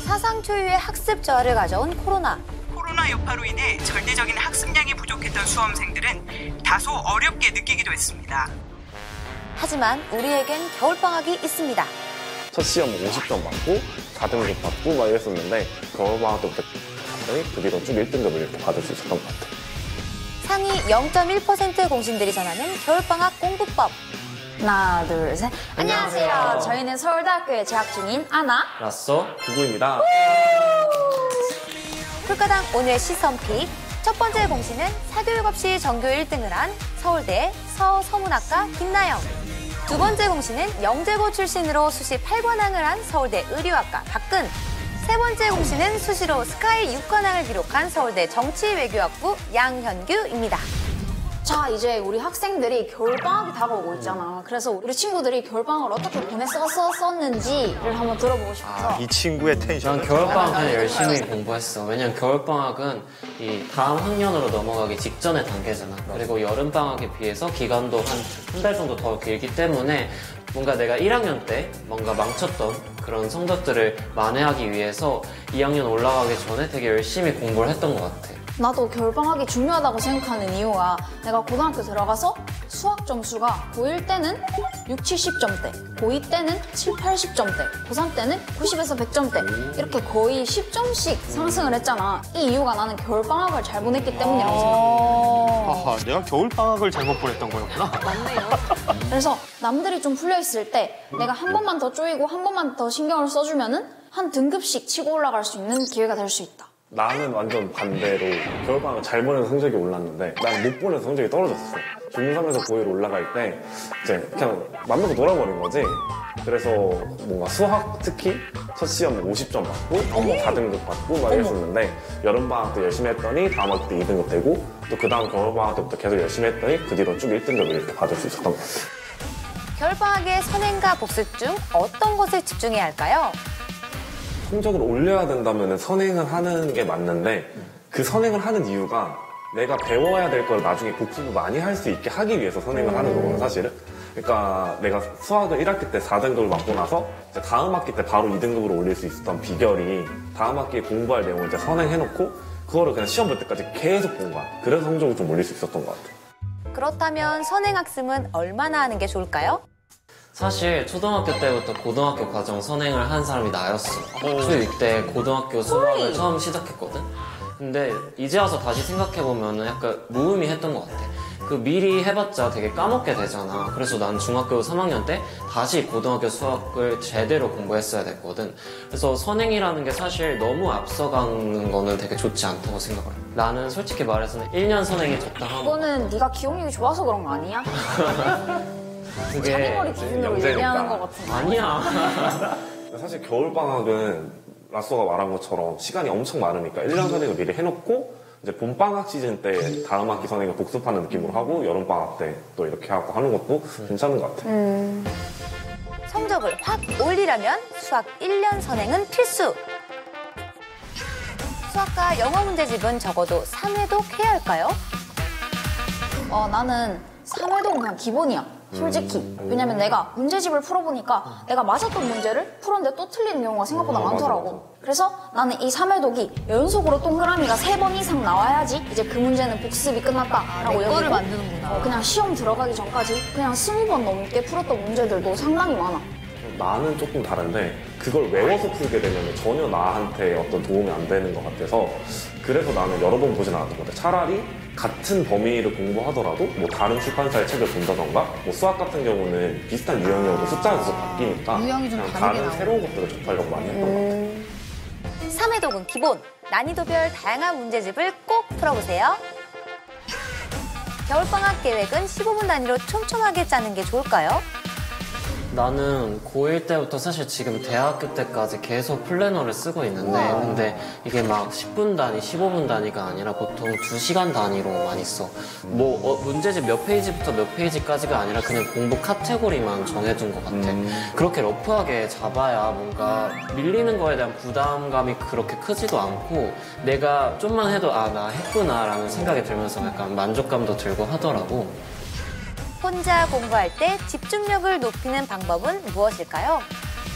사상 초유의 학습 저하를 가져온 코로나. 코로나 여파로 인해 절대적인 학습량이 부족했던 수험생들은 다소 어렵게 느끼기도 했습니다. 하지만 우리에겐 겨울방학이 있습니다. 첫 시험 50점 받고 4등급 받고 막 이랬었는데 겨울방학 때부터 봤더니 그 뒤로 쭉 1등급을 이렇게 받을 수 있었던 것 같아요. 상위 0.1% 공신들이 전하는 겨울방학 공부법. 하나, 둘, 셋. 안녕하세요. 저희는 서울대학교에 재학 중인 아나, 라쏘, 구구입니다. 풀가당 오늘 시선픽. 첫 번째 공신은 사교육 없이 전교 1등을 한 서울대 서서문학과 김나영. 두 번째 공신은 영재고 출신으로 수시 8관왕을 한 서울대 의료학과 박근. 세 번째 공신은 수시로 스카이 6관왕을 기록한 서울대 정치외교학부 양현규입니다. 자, 이제 우리 학생들이 겨울방학이 다가오고 있잖아. 그래서 우리 친구들이 겨울방학을 어떻게 보냈었는지를 한번 들어보고 싶어서. 이 친구의 텐션. 난 겨울방학은 열심히 공부했어. 왜냐면 겨울방학은 이 다음 학년으로 넘어가기 직전의 단계잖아. 그리고 여름방학에 비해서 기간도 한 달 정도 더 길기 때문에 뭔가 내가 1학년 때 뭔가 망쳤던 그런 성적들을 만회하기 위해서 2학년 올라가기 전에 되게 열심히 공부를 했던 것 같아. 나도 겨울방학이 중요하다고 생각하는 이유가 내가 고등학교 들어가서 수학 점수가 고1 때는 6, 70점대, 고2 때는 7, 80점대, 고3 때는 90에서 100점대 이렇게 거의 10점씩 상승을 했잖아. 이 이유가 나는 겨울방학을 잘 보냈기 때문이라고 생각해. 하하, 내가 겨울방학을 잘못 보냈던 거였구나. 맞네요. 그래서 남들이 좀 풀려있을 때 내가 한 번만 더 쪼이고 한 번만 더 신경을 써주면은 한 등급씩 치고 올라갈 수 있는 기회가 될 수 있다. 나는 완전 반대로 겨울방학을 잘 보내서 성적이 올랐는데 난 못 보내서 성적이 떨어졌어. 중3에서 고1로 올라갈 때 이제 그냥 맘 놓고 놀아버린 거지. 그래서 뭔가 수학 특히 첫 시험 50점 받고 4등급 받고 막 이랬었는데 여름방학 때 열심히 했더니 다음 학기 때 2등급 되고 또 그 다음 겨울방학 때부터 계속 열심히 했더니 그 뒤로 쭉 1등급을 이렇게 받을 수 있었던 것 같아요. 겨울방학의 선행과 복습 중 어떤 것을 집중해야 할까요? 성적을 올려야 된다면 선행을 하는 게 맞는데 그 선행을 하는 이유가 내가 배워야 될 걸 나중에 복습을 많이 할 수 있게 하기 위해서 선행을 하는 거거든 사실은. 그러니까 내가 수학을 1학기 때 4등급을 맞고 나서 이제 다음 학기 때 바로 2등급으로 올릴 수 있었던 비결이 다음 학기에 공부할 내용을 이제 선행해놓고 그거를 그냥 시험 볼 때까지 계속 공부한. 그래서 성적을 좀 올릴 수 있었던 것 같아요. 그렇다면 선행학습은 얼마나 하는 게 좋을까요? 사실 초등학교 때부터 고등학교 과정 선행을 한 사람이 나였어. 초6 때 고등학교 수학을 처음 시작했거든. 근데 이제 와서 다시 생각해보면 약간 무의미했던 것 같아. 그 미리 해봤자 되게 까먹게 되잖아. 그래서 난 중학교 3학년 때 다시 고등학교 수학을 제대로 공부했어야 됐거든. 그래서 선행이라는 게 사실 너무 앞서가는 거는 되게 좋지 않다고 생각을 해. 나는 솔직히 말해서는 1년 선행이 적당하고. 그거는 네가 기억력이 좋아서 그런 거 아니야? 그게 자기머리 기준으로 얘기하는 거 같은데. 아니야. 사실 겨울방학은 라쏘가 말한 것처럼 시간이 엄청 많으니까 1년 선행을 미리 해놓고 이제 봄방학 시즌 때 다음 학기 선행을 복습하는 느낌으로 하고 여름방학 때 또 이렇게 하고 하는 것도 괜찮은 것 같아요. 성적을 확 올리려면 수학 1년 선행은 필수. 수학과 영어 문제집은 적어도 3회독 해야 할까요? 나는 3회독은 그냥 기본이야. 솔직히. 왜냐면 내가 문제집을 풀어보니까 내가 맞았던 문제를 풀었는데 또 틀리는 경우가 생각보다 많더라고. 맞아. 그래서 나는 이 3회독이 연속으로 동그라미가 3번 이상 나와야지 이제 그 문제는 복습이 끝났다라고 여기고 거를 만드는구나. 그냥 시험 들어가기 전까지 그냥 20번 넘게 풀었던 문제들도 상당히 많아. 나는 조금 다른데 그걸 외워서 풀게 되면 전혀 나한테 어떤 도움이 안 되는 것 같아서 그래서 나는 여러 번 보진 않았던 것 같아. 차라리 같은 범위를 공부하더라도 뭐 다른 출판사의 책을 본다던가 뭐 수학 같은 경우는 비슷한 유형이어도 숫자가 계속 바뀌니까 유형이 좀 그냥 다르게 다른 나오고. 새로운 것들을 접하려고 많이 했던 것 같아요. 3회독은 기본, 난이도별 다양한 문제집을 꼭 풀어보세요. 겨울방학 계획은 15분 단위로 촘촘하게 짜는 게 좋을까요? 나는 고1 때부터 사실 지금 대학교 때까지 계속 플래너를 쓰고 있는데 근데 이게 막 10분 단위, 15분 단위가 아니라 보통 2시간 단위로 많이 써. 뭐 문제집 몇 페이지부터 몇 페이지까지가 아니라 그냥 공부 카테고리만 정해둔 것 같아. 그렇게 러프하게 잡아야 뭔가 밀리는 거에 대한 부담감이 그렇게 크지도 않고 내가 좀만 해도 아, 나 했구나 라는 생각이 들면서 약간 만족감도 들고 하더라고. 혼자 공부할 때 집중력을 높이는 방법은 무엇일까요?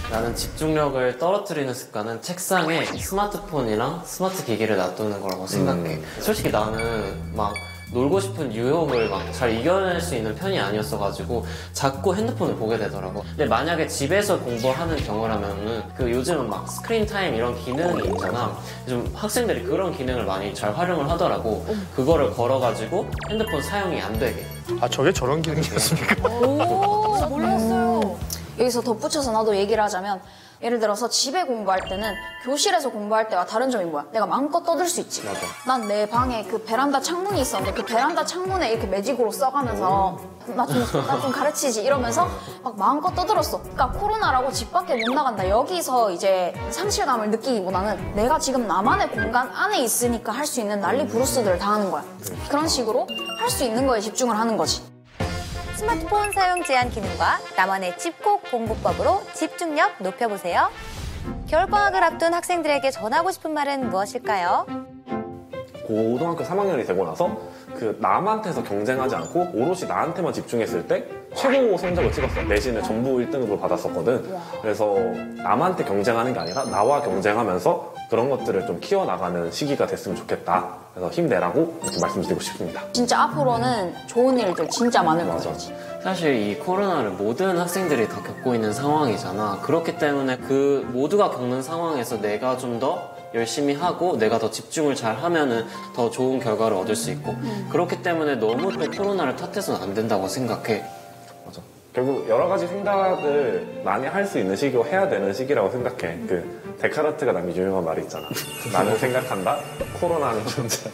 나는 집중력을 떨어뜨리는 습관은 책상에 스마트폰이랑 스마트 기기를 놔두는 거라고 생각해. 솔직히 나는 막 놀고 싶은 유혹을 막 잘 이겨낼 수 있는 편이 아니었어가지고 자꾸 핸드폰을 보게 되더라고. 근데 만약에 집에서 공부하는 경우라면은 그 요즘은 막 스크린 타임 이런 기능이 있잖아. 좀 학생들이 그런 기능을 많이 잘 활용을 하더라고. 그거를 걸어가지고 핸드폰 사용이 안 되게. 아, 저게 저런 기능이었습니까? 오, 몰랐어요. 여기서 덧붙여서 나도 얘기를 하자면 예를 들어서 집에 공부할 때는 교실에서 공부할 때와 다른 점이 뭐야? 내가 마음껏 떠들 수 있지. 맞아. 난 내 방에 그 베란다 창문이 있었는데 그 베란다 창문에 이렇게 매직으로 써가면서 나 좀 가르치지 이러면서 막 마음껏 떠들었어. 그러니까 코로나라고 집 밖에 못 나간다. 여기서 이제 상실감을 느끼기보다는 내가 지금 나만의 공간 안에 있으니까 할 수 있는 난리 부르스들을 다 하는 거야. 그런 식으로 할 수 있는 거에 집중을 하는 거지. 스마트폰 사용 제한 기능과 나만의 집콕 공부법으로 집중력 높여보세요. 겨울방학을 앞둔 학생들에게 전하고 싶은 말은 무엇일까요? 고등학교 3학년이 되고 나서 그 남한테서 경쟁하지 않고 오롯이 나한테만 집중했을 때 최고 성적을 찍었어. 내신을 전부 1등으로 받았었거든. 그래서 남한테 경쟁하는 게 아니라 나와 경쟁하면서 그런 것들을 좀 키워나가는 시기가 됐으면 좋겠다. 그래서 힘내라고 이렇게 말씀드리고 싶습니다. 진짜 앞으로는 좋은 일들 진짜 많을 맞아. 거지. 사실 이 코로나를 모든 학생들이 다 겪고 있는 상황이잖아. 그렇기 때문에 그 모두가 겪는 상황에서 내가 좀 더 열심히 하고 내가 더 집중을 잘 하면은 더 좋은 결과를 얻을 수 있고 그렇기 때문에 너무 또 코로나를 탓해서는 안 된다고 생각해. 맞아. 결국 여러 가지 생각을 많이 할 수 있는 시기고 해야 되는 시기라고 생각해. 그 데카르트가 남긴 유명한 말이 있잖아. 나는 생각한다. 코로나는 존재.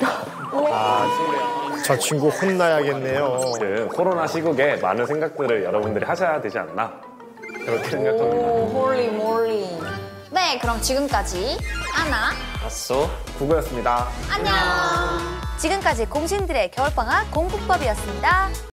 저 친구 혼나야겠네요. 그 코로나 시국에 많은 생각들을 여러분들이 하셔야 되지 않나 그렇게 생각합니다. 오, 홀리 몰리. 네, 그럼 지금까지 아나, 봤어? 구구였습니다. 안녕. 지금까지 공신들의 겨울방학 공부법이었습니다.